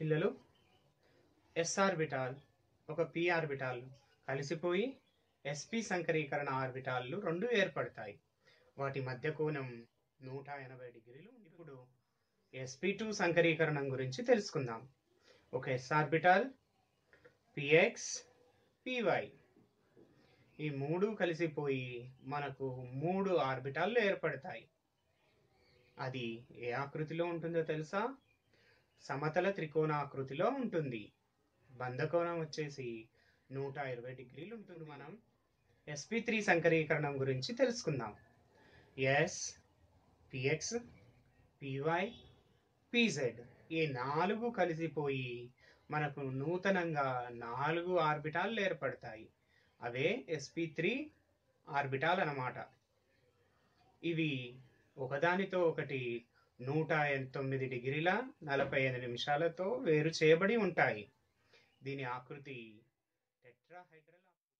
పిల్లలు s orbital ఒక p orbital కలిసిపోయి ఎస్పి సంకరీకరణ ఆర్బిటాల్లు రెండు ఏర్పడతాయి. వాటి మధ్య కోణం 180 డిగ్రీలు. ఇప్పుడు sp2 సంకరీకరణం గురించి తెలుసుకుందాం. ఒక ఎస్ ఆర్బిటాల్ px py ఈ మూడు కలిసిపోయి మనకు 3 ఆర్బిటాల్లు ఏర్పడతాయి. అది ఏ ఆకృతిలో ఉంటుందో తెలుసా? సమతల త్రికోణాకృతిలో ఉంటుంది. బంధకోణం వచ్చేసి 120 డిగ్రీలు ఉంటుంది. మనం sp3 సంకరీకరణం గురించి తెలుసుకుందాం. ఎస్ పిఎక్స్ పివై పిజెడ్ ఈ 4 కలిసిపోయి మనకు నూతనంగా 4 ఆర్బిటాల్ ఏర్పడతాయి. అవే sp3 ఆర్బిటాల్ అన్నమాట. ఇవి ఒకదానితో ఒకటి 109 డిగ్రీల 45 నిమిషాలతో వేరు చేయబడి ఉంటాయి. దీని ఆకృతి టెట్రాహైడ్రల్.